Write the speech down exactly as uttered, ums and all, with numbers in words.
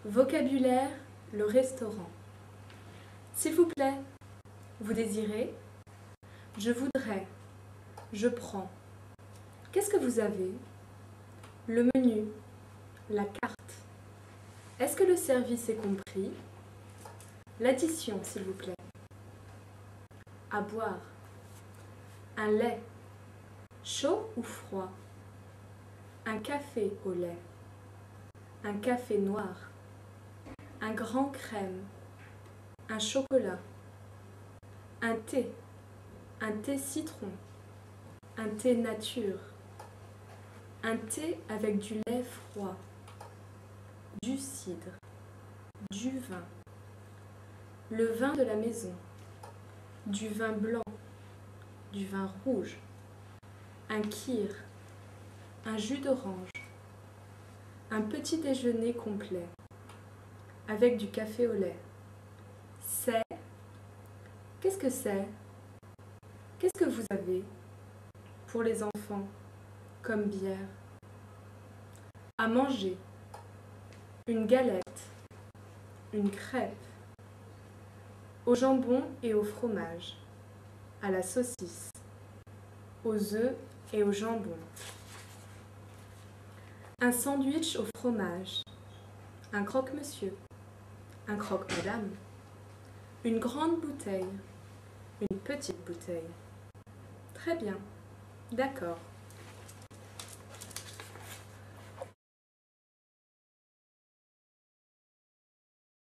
Vocabulaire, le restaurant. S'il vous plaît, vous désirez? Je voudrais. Je prends. Qu'est-ce que vous avez? Le menu. La carte. Est-ce que le service est compris? L'addition, s'il vous plaît. À boire. Un lait. Chaud ou froid? Un café au lait. Un café noir. Un grand crème. Un chocolat. Un thé. Un thé citron. Un thé nature. Un thé avec du lait froid. Du cidre. Du vin. Le vin de la maison. Du vin blanc. Du vin rouge. Un kir. Un jus d'orange. Un petit déjeuner complet. Avec du café au lait. C'est. Qu'est-ce que c'est? Qu'est-ce que vous avez pour les enfants comme bière? À manger. Une galette. Une crêpe. Au jambon et au fromage. À la saucisse. Aux œufs et au jambon. Un sandwich au fromage. Un croque-monsieur. Un croque-madame. Une grande bouteille. Une petite bouteille. Très bien. D'accord.